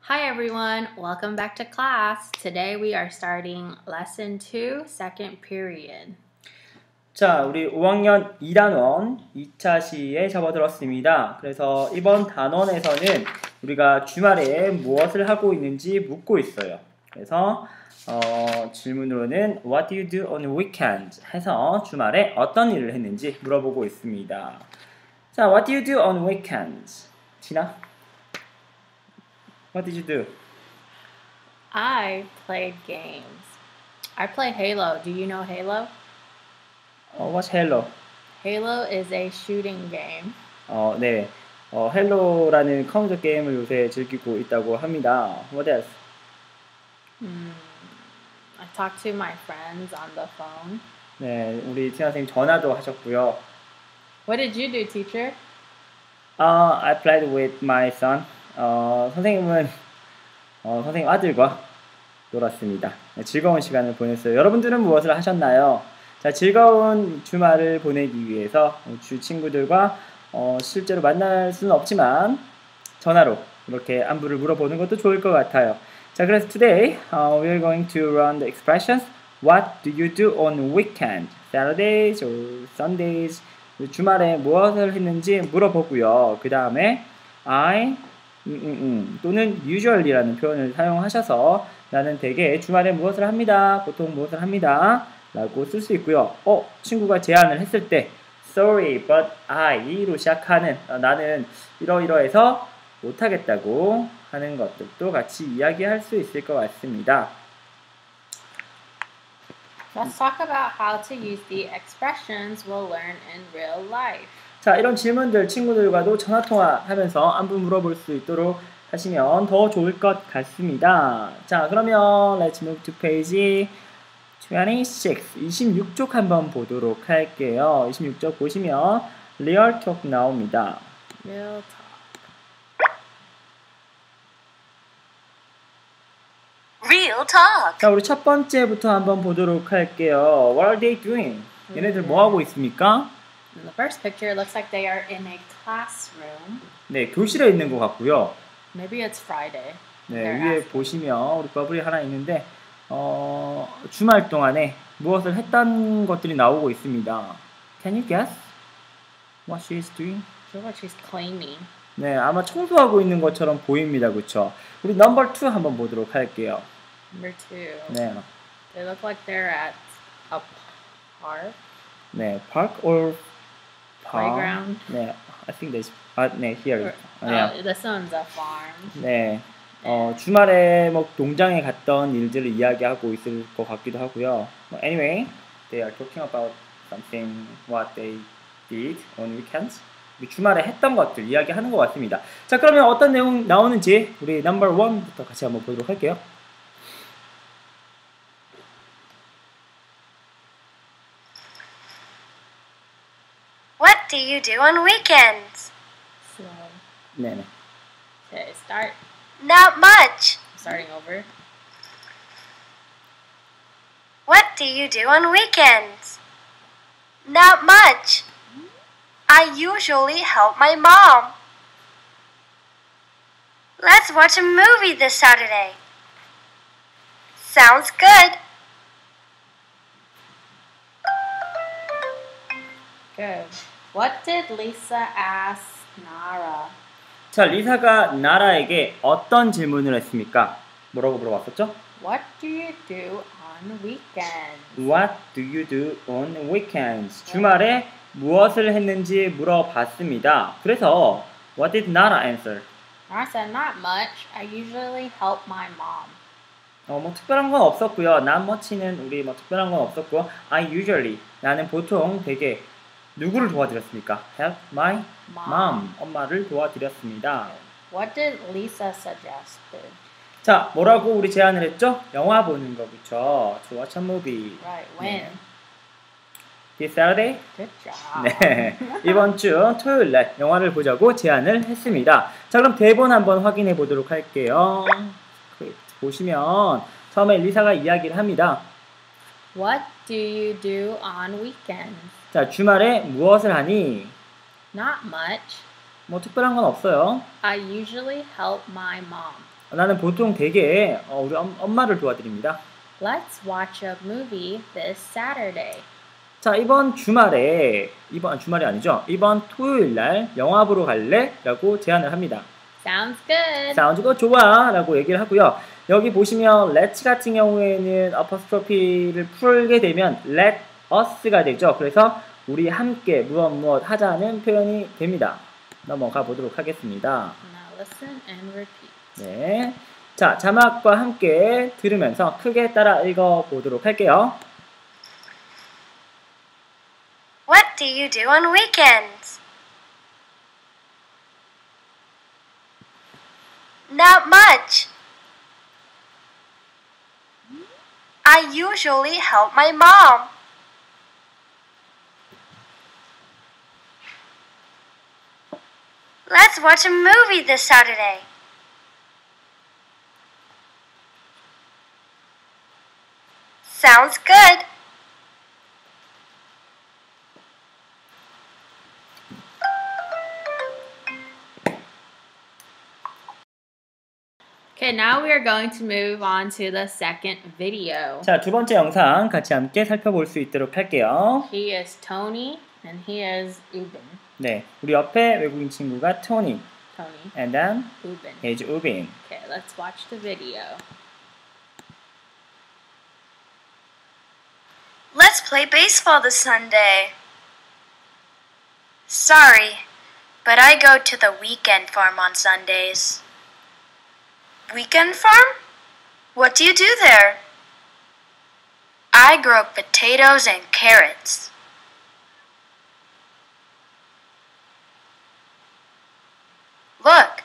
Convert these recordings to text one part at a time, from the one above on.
Hi everyone, welcome back to class. Today we are starting lesson 2, second period. 자, 우리 5학년 2단원 2차 시에 접어들었습니다. 그래서 이번 단원에서는 우리가 주말에 무엇을 하고 있는지 묻고 있어요. 그래서 질문으로는 What do you do on weekends? 해서 주말에 어떤 일을 했는지 물어보고 있습니다. 자, What do you do on weekends? 지나? What did you do? I played games. I play Halo. Do you know Halo? What's Halo? Halo is a shooting game. 네. 헬로라는 컴퓨터 게임을 요새 즐기고 있다고 합니다. What else? I talk to my friends on the phone. 네, 우리 티나 선생님 전화도 하셨고요. What did you do, teacher? I played with my son. 선생님은 선생님 아들과 놀았습니다. 네, 즐거운 시간을 보냈어요. 여러분들은 무엇을 하셨나요? 자, 즐거운 주말을 보내기 위해서 주 친구들과 실제로 만날 수는 없지만 전화로 이렇게 안부를 물어보는 것도 좋을 것 같아요. 자, 그래서 today we are going to run the expressions. What do you do on weekend? Saturdays or Sundays? 주말에 무엇을 했는지 물어보고요. 그 다음에 I 또는 usually라는 표현을 사용하셔서 나는 대개 주말에 무엇을 합니다. 보통 무엇을 합니다. 라고 쓸 수 있고요. 친구가 제안을 했을 때 sorry but I로 시작하는 나는 이러이러해서 못하겠다고 하는 것들도 같이 이야기할 수 있을 것 같습니다. Let's talk about how to use the expressions we'll learn in real life. 자, 이런 질문들 친구들과도 전화통화하면서 안부 물어볼 수 있도록 하시면 더 좋을 것 같습니다. 자, 그러면 let's move to page 26쪽 한번 보도록 할게요. 26쪽 보시면 real talk 나옵니다. Real talk. Real talk. 자, 우리 첫 번째부터 한번 보도록 할게요. What are they doing? 얘네들 뭐 하고 있습니까? In the first picture, it looks like they are in a classroom. 네, 교실에 있는 것 같고요. Maybe it's Friday. 네, They're 위에 asking. 보시면 우리 버블이 하나 있는데 주말 동안에 무엇을 했던 것들이 나오고 있습니다. Can you guess what she is doing? Looks like she's cleaning. 네, 아마 청소하고 있는 것처럼 보입니다. 그렇죠? 우리 넘버 2 한번 보도록 할게요. Number 2. 네. They look like they're at a park. 네, park or farm? Playground. 네, I think there's 네, here. This one's a farm. 네. 주말에 뭐 농장에 갔던 일들을 이야기하고 있을 것 같기도 하고요. Anyway, they are talking about something what they did on weekends. 주말에 했던 것들 이야기하는 것 같습니다. 자, 그러면 어떤 내용 나오는지 우리 넘버 1부터 같이 한번 보도록 할게요. What do you do on weekends? Slow. 네. Okay, start. Not much. Starting over. What do you do on weekends? Not much. I usually help my mom. Let's watch a movie this Saturday. Sounds good. Good. What did Lisa ask Nara? 자, 리사가 나라에게 어떤 질문을 했습니까? 뭐라고 물어봤었죠? What do you do on weekends? What do you do on weekends? 주말에 무엇을 했는지 물어봤습니다. 그래서 What did Nara answer? Nara said, not much. I usually help my mom. 뭐 특별한 건 없었고요. Not much는 우리 뭐 특별한 건 없었고 I usually 나는 보통 되게 누구를 도와드렸습니까? Help my mom. 엄마를 도와드렸습니다. What did Lisa suggest? 자, 뭐라고 우리 제안을 했죠? 영화 보는 거, 그쵸? To watch a movie. Right, when? 네. This Saturday? Good job. 네, 이번 주 토요일 날 영화를 보자고 제안을 했습니다. 자, 그럼 대본 한번 확인해 보도록 할게요. 보시면 처음에 리사가 이야기를 합니다. What do you do on weekends? 자, 주말에 무엇을 하니? Not much. 뭐 특별한 건 없어요. I usually help my mom. 나는 보통 되게 우리 엄마를 도와드립니다. Let's watch a movie this Saturday. 자, 이번 주말에 주말이 아니죠. 이번 토요일 날 영화 보러 갈래? 라고 제안을 합니다. Sounds good. Sounds good, 좋아 라고 얘기를 하고요. 여기 보시면 let's 같은 경우에는 apostrophe를 풀게 되면 let us가 되죠. 그래서 우리 함께 무엇 하자는 표현이 됩니다. 넘어가 보도록 하겠습니다. Now listen and repeat. 네. 자, 자막과 함께 들으면서 크게 따라 읽어 보도록 할게요. What do you do on weekends? Not much. I usually help my mom. Let's watch a movie this Saturday. Sounds good. Okay, now we are going to move on to the second video. 자, 두 번째 영상 같이 함께 살펴볼 수 있도록 할게요. He is Tony and he is Ubin. 네, 우리 옆에 외국인 친구가 토니, Tony, and then Ubin. is 우빈. Okay, let's watch the video. Let's play baseball this Sunday. Sorry, but I go to the weekend farm on Sundays. Weekend farm? What do you do there? I grow potatoes and carrots. Look.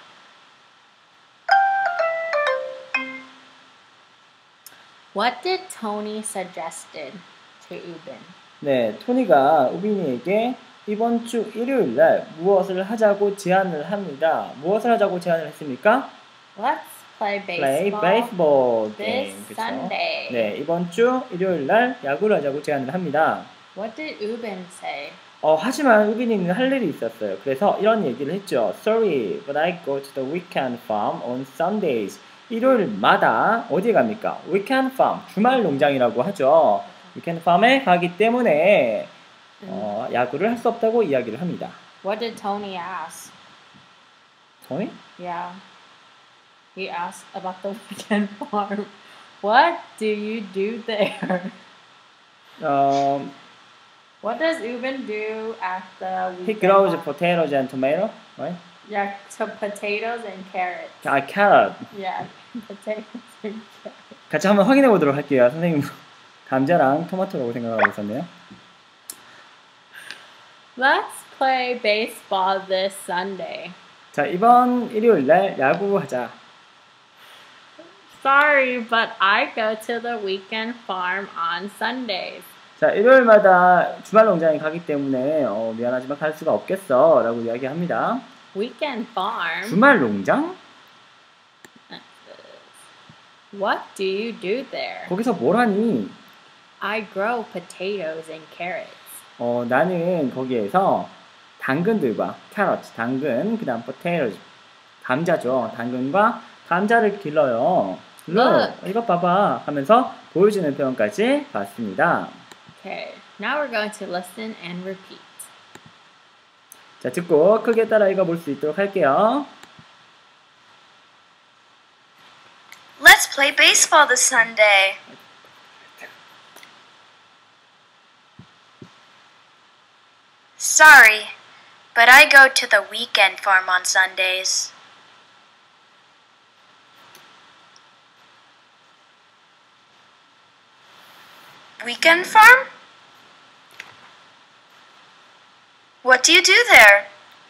What did Tony suggested to Ubin? 네, 토니가 우빈이에게 이번 주 일요일 날 무엇을 하자고 제안을 합니다. 무엇을 하자고 제안을 했습니까? Let's play Play baseball baseball this game. 그쵸? Sunday. 네, 이번 주 일요일 날 야구를 하자고 제안을 합니다. What did Ubin say? 하지만 우빈이는 할 일이 있었어요. 그래서 이런 얘기를 했죠. Sorry, but I go to the weekend farm on Sundays. 일요일마다 어디에 갑니까? Weekend farm, 주말 농장이라고 하죠. Weekend farm에 가기 때문에 야구를 할 수 없다고 이야기를 합니다. What did Tony ask? 토니? Yeah. He asked about the weekend farm. What do you do there? What does Ubin do at the He weekend grows farm? potatoes and tomato, right? Yeah, so potatoes and carrots. Carrot. Yeah, potatoes and carrots. 같이 한번 확인해 보도록 할게요. 선생님 감자랑 토마토라고 생각하고 있었네요. Let's play baseball this Sunday. 자, 이번 일요일 날 야구하자. Sorry, but I go to the weekend farm on Sundays. 자, 일요일마다 주말 농장에 가기 때문에 미안하지만 갈 수가 없겠어 라고 이야기합니다. Weekend farm? 주말 농장? What do you do there? 거기서 뭘 하니? I grow potatoes and carrots. 나는 거기에서 당근들과 carrot, 당근, 그 다음 potatoes, 감자죠. 당근과 감자를 길러요. Look, 이것 봐봐 하면서 보여주는 표현까지 봤습니다. Okay, now we're going to listen and repeat. 자, 듣고 크게 따라 읽어볼 수 있도록 할게요. Let's play baseball this Sunday. Sorry, but I go to the weekend farm on Sundays. Weekend farm? What do you do there?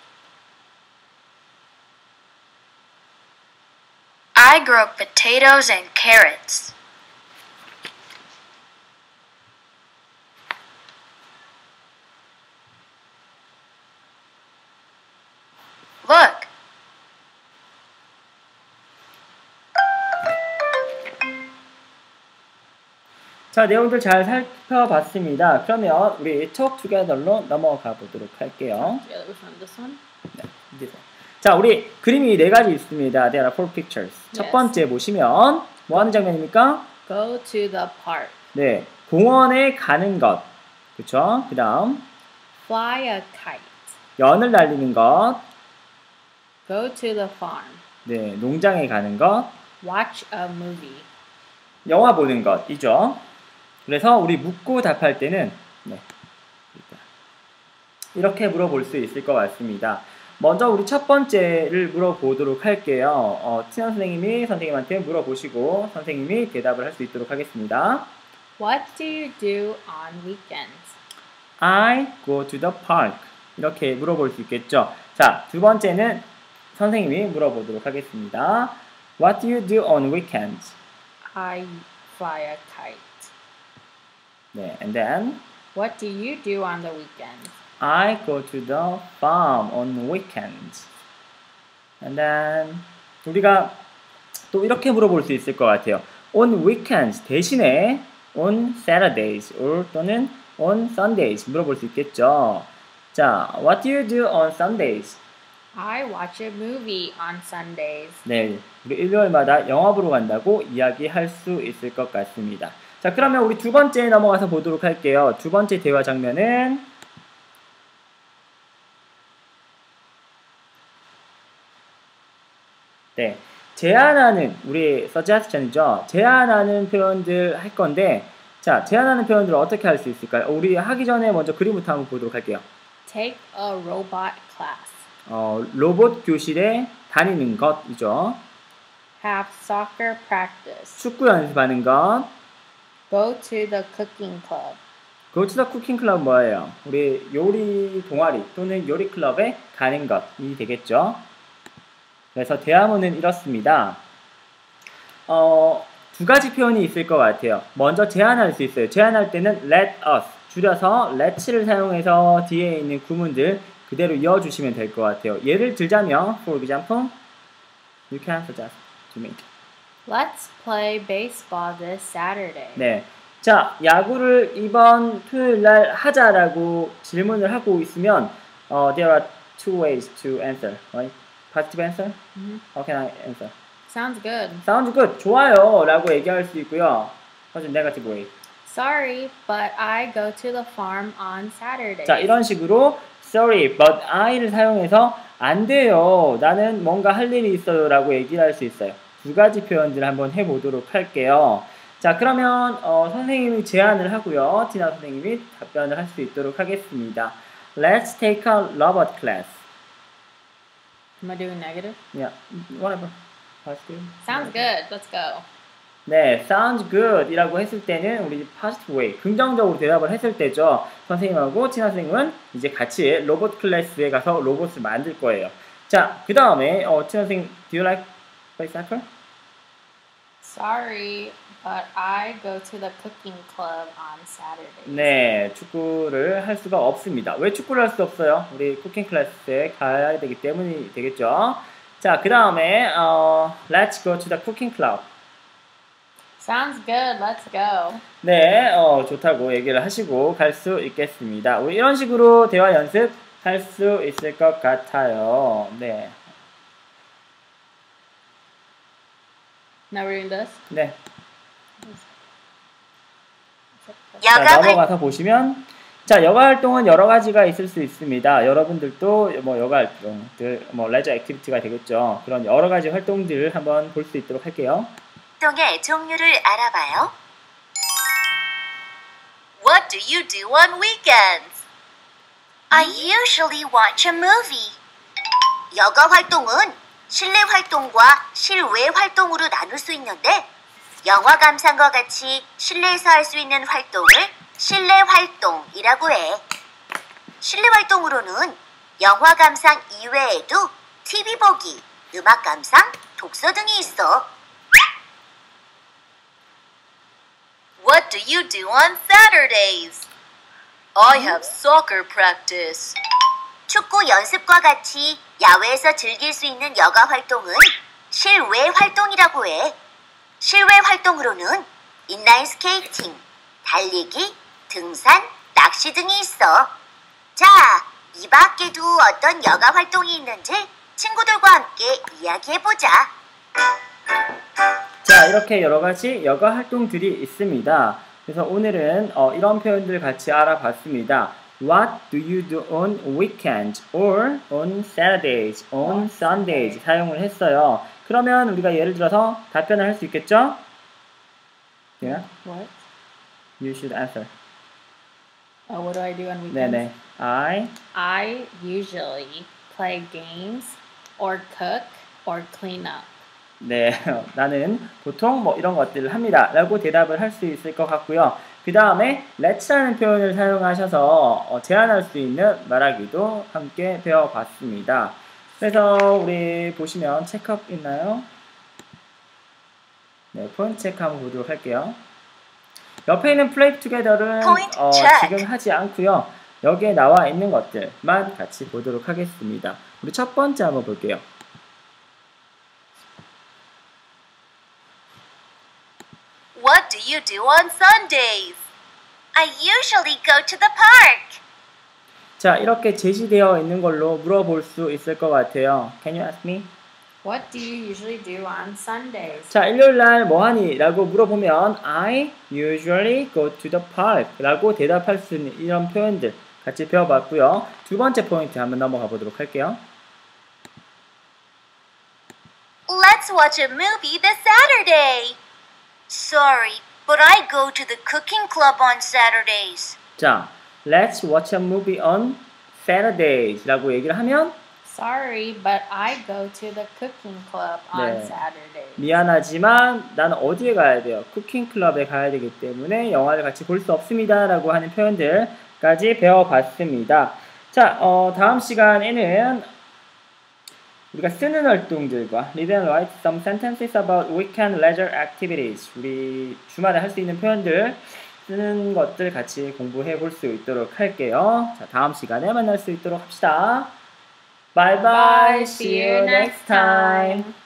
I grow potatoes and carrots. Look. 자, 내용들 잘 살펴봤습니다. 그러면 우리 talk together로 넘어가 보도록 할게요. Together with this one. 네, 이제 자, 우리 그림이 4가지 있습니다. There are 4 pictures. 첫 Yes. 번째 보시면 뭐 하는 장면입니까? Go to the park. 네, 공원에 가는 것. 그쵸? 그 다음 Fly a kite. 연을 날리는 것. Go to the farm. 네, 농장에 가는 것. Watch a movie. 영화 보는 것이죠. 그래서 우리 묻고 답할 때는 네, 이렇게 물어볼 수 있을 것 같습니다. 먼저 우리 첫 번째를 물어보도록 할게요. 티나 선생님이 선생님한테 물어보시고 선생님이 대답을 할 수 있도록 하겠습니다. What do you do on weekends? I go to the park. 이렇게 물어볼 수 있겠죠. 자, 두 번째는 선생님이 물어보도록 하겠습니다. What do you do on weekends? I fly a kite. 네, and then What do you do on the weekends? I go to the farm on weekends. And then 우리가 또 이렇게 물어볼 수 있을 것 같아요. On weekends 대신에 on Saturdays or 또는 on Sundays 물어볼 수 있겠죠. 자, what do you do on Sundays? I watch a movie on Sundays. 네, 우리 일요일마다 영화 보러 간다고 이야기할 수 있을 것 같습니다. 자, 그러면 우리 두 번째 넘어가서 보도록 할게요. 두 번째 대화 장면은 네, 제안하는 우리 suggestion이죠. 제안하는 표현들 할 건데, 자, 제안하는 표현들을 어떻게 할 수 있을까요? 우리 하기 전에 먼저 그림부터 한번 보도록 할게요. Take a robot class. 로봇 교실에 다니는 것이죠. Have soccer practice. 축구 연습하는 것. Go to the cooking club. Go to the cooking club 뭐예요? 우리 요리 동아리 또는 요리 클럽에 가는 것이 되겠죠. 그래서 대화문은 이렇습니다. 두 가지 표현이 있을 것 같아요. 먼저 제안할 수 있어요. 제안할 때는 let us, 줄여서 let's를 사용해서 뒤에 있는 구문들 그대로 이어주시면 될 것 같아요. 예를 들자면, for example, you can suggest to me. Let's play baseball this Saturday. 네. 자, 야구를 이번 토요일 날 하자라고 질문을 하고 있으면, there are two ways to answer, right? Positive answer? How can I answer? Sounds good. Sounds good. 좋아요. 라고 얘기할 수 있고요. What's the negative way? Sorry, but I go to the farm on Saturday. 자, 이런 식으로 sorry, but I를 사용해서 안 돼요. 나는 뭔가 할 일이 있어요. 라고 얘기를 할 수 있어요. 두 가지 표현들을 한번 해보도록 할게요. 자, 그러면 선생님이 제안을 하고요. 티나 선생님이 답변을 할 수 있도록 하겠습니다. Let's take a robot class. Am I doing negative? Yeah, whatever. Positive. Sounds good. Let's go. 네, sounds good 이라고 했을 때는 우리 positive way, 긍정적으로 대답을 했을 때죠. 선생님하고 티나 선생님은 이제 같이 로봇 클래스에 가서 로봇을 만들 거예요. 자, 그 다음에 티나 선생님, do you like play soccer? Sorry, but I go to the cooking club on Saturday. 네, 축구를 할 수가 없습니다. 왜 축구를 할 수 없어요? 우리 쿠킹 클래스에 가야 되기 때문이 되겠죠. 자, 그 다음에 let's go to the cooking club. Sounds good. Let's go. 네, 좋다고 얘기를 하시고 갈 수 있겠습니다. 우리 이런 식으로 대화 연습할 수 있을 것 같아요. 네. Now we're doing this. 네. 여가 자, 활 넘어가서 보시면 자, 여가 활동은 여러 가지가 있을 수 있습니다. 여러분들도 뭐 여가 활동들, 뭐 레저 액티비티가 되겠죠. 그런 여러 가지 활동들을 한번 볼 수 있도록 할게요. 활동의 종류를 알아봐요. What do you do on weekends? I usually watch a movie. 여가 활동은 실내 활동과 실외 활동으로 나눌 수 있는데 영화 감상과 같이 실내에서 할 수 있는 활동을 실내 활동이라고 해. 실내 활동으로는 영화 감상 이외에도 TV 보기, 음악 감상, 독서 등이 있어. What do you do on Saturdays? I have soccer practice. 축구 연습과 같이 야외에서 즐길 수 있는 여가 활동은 실외 활동이라고 해. 실외 활동으로는 인라인 스케이팅, 달리기, 등산, 낚시 등이 있어. 자, 이 밖에도 어떤 여가 활동이 있는지 친구들과 함께 이야기해보자. 자, 이렇게 여러 가지 여가 활동들이 있습니다. 그래서 오늘은 이런 표현들 같이 알아봤습니다. What do you do on weekends or on Saturdays, on Sundays 사용을 했어요. 그러면 우리가 예를 들어서 답변을 할 수 있겠죠? Yeah? What? You should answer. What do I do on weekends? 네네. I usually play games or cook or clean up. 네, 나는 보통 뭐 이런 것들을 합니다 라고 대답을 할 수 있을 것 같고요. 그 다음에 let's라는 표현을 사용하셔서 제안할 수 있는 말하기도 함께 배워봤습니다. 그래서 우리 보시면 체크업 있나요? 네, 포인트 체크 한번 보도록 할게요. 옆에 있는 play together는 지금 하지 않고요. 여기에 나와 있는 것들만 같이 보도록 하겠습니다. 우리 첫 번째 한번 볼게요. What do you do on Sundays? I usually go to the park. 자, 이렇게 제시되어 있는 걸로 물어볼 수 있을 것 같아요. Can you ask me? What do you usually do on Sundays? 자, 일요일날 뭐하니? 라고 물어보면 I usually go to the park 라고 대답할 수 있는 이런 표현들 같이 배워봤고요. 두 번째 포인트 한번 넘어가 보도록 할게요. Let's watch a movie this Saturday. Sorry, but I go to the cooking club on Saturdays. 자, let's watch a movie on Saturdays 라고 얘기를 하면 Sorry, but I go to the cooking club on 네. Saturdays. 미안하지만 나는 어디에 가야 돼요? 쿠킹 클럽에 가야 되기 때문에 영화를 같이 볼 수 없습니다 라고 하는 표현들까지 배워봤습니다. 자, 다음 시간에는 우리가 쓰는 활동들과 read and write some sentences about weekend leisure activities 우리 주말에 할 수 있는 표현들 쓰는 것들 같이 공부해 볼 수 있도록 할게요. 자, 다음 시간에 만날 수 있도록 합시다. Bye bye. See you next time.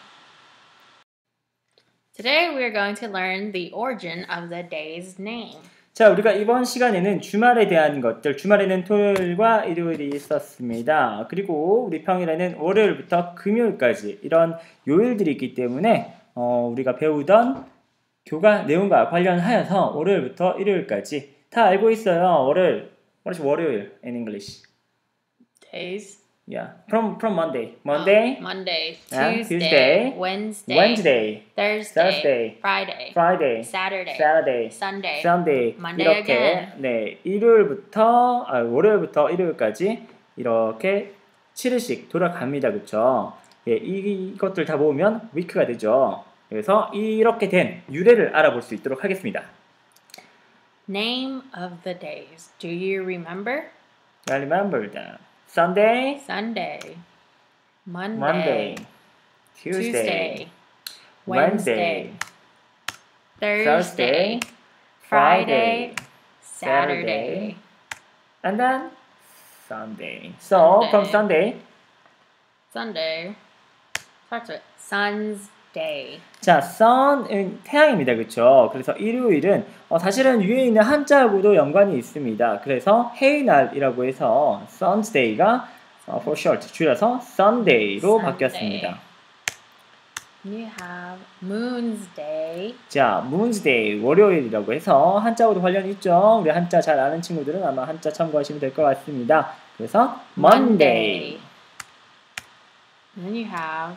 Today we are going to learn the origin of the day's name. 자, 우리가 이번 시간에는 주말에 대한 것들, 주말에는 토요일과 일요일이 있었습니다. 그리고 우리 평일에는 월요일부터 금요일까지 이런 요일들이 있기 때문에 우리가 배우던 교과 내용과 관련하여서 월요일부터 일요일까지 다 알고 있어요. 월요일, what is 월요일 in English? Days. Yeah, from Monday. Monday, Monday, yeah, Tuesday, Tuesday, Wednesday, Thursday, Thursday, Friday, Friday, Saturday, Saturday, Sunday, Sunday Monday 이렇게 again. 네, 월요일부터 일요일까지 이렇게 7일씩 돌아갑니다. 그쵸? 예, 이것들 다 모으면 위크가 되죠. 그래서 이렇게 된 유래를 알아볼 수 있도록 하겠습니다. Name of the days. Do you remember? I remember that. Sunday, Sunday, Monday, Tuesday, Wednesday, Thursday, Thursday, Friday, Saturday, and then Sunday. So from Sunday, Sunday. Starts with Sun's Day. 자, sun은 태양입니다. 그쵸? 그래서 일요일은 사실은 위에 있는 한자하고도 연관이 있습니다. 그래서 해이날이라고 해서 sun's day가 for short 줄여서 Sunday로 바뀌었습니다. You have Moon's Day. 자, Moon's Day 월요일이라고 해서 한자하고도 관련이 있죠. 우리 한자 잘 아는 친구들은 아마 한자 참고하시면 될 것 같습니다. 그래서 Monday. Then you have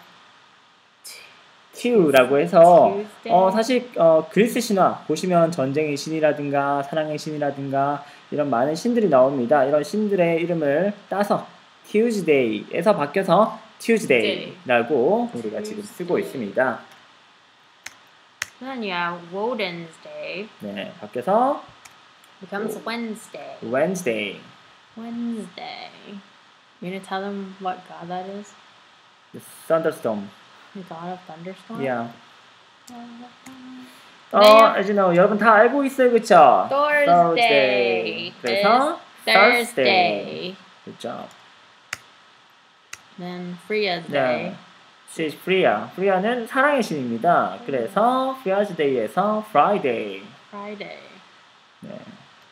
Tu라고 해서 Tuesday. 사실 그리스 신화 보시면 전쟁의 신이라든가 사랑의 신이라든가 이런 많은 신들이 나옵니다. 이런 신들의 이름을 따서 Tuesday에서 바뀌어서 Tuesday라고 우리가 지금 쓰고 있습니다. Then you have Woden's Day. 네, 바뀌어서 Becomes Wednesday. Wednesday. Wednesday. You gonna tell them what god that is? The thunderstorm. The god of thunderstorm? Yeah. 네. as you know, 여러분 다 알고 있어요, 그쵸? Thursday. 그래서 Thursday. Good job. Then Freya's 네. Day. She is Freya. Freya는 사랑의 신입니다. 그래서 Freya's Day에서 Friday. Friday. 네.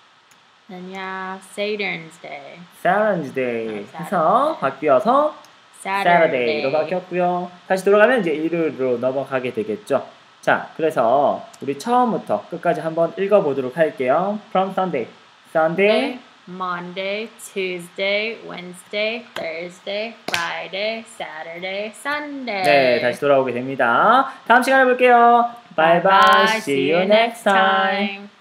Then you have Saturn's Day. Saturn's Day 아, 해서 바뀌어서 Saturday로 바뀌었고요. 다시 돌아가면 이제 일요일로 넘어가게 되겠죠. 자, 그래서 우리 처음부터 끝까지 한번 읽어보도록 할게요. From Sunday, Sunday, Monday, Tuesday, Wednesday, Thursday, Friday, Saturday, Sunday. 네, 다시 돌아오게 됩니다. 다음 시간에 볼게요. Bye bye. See you next time.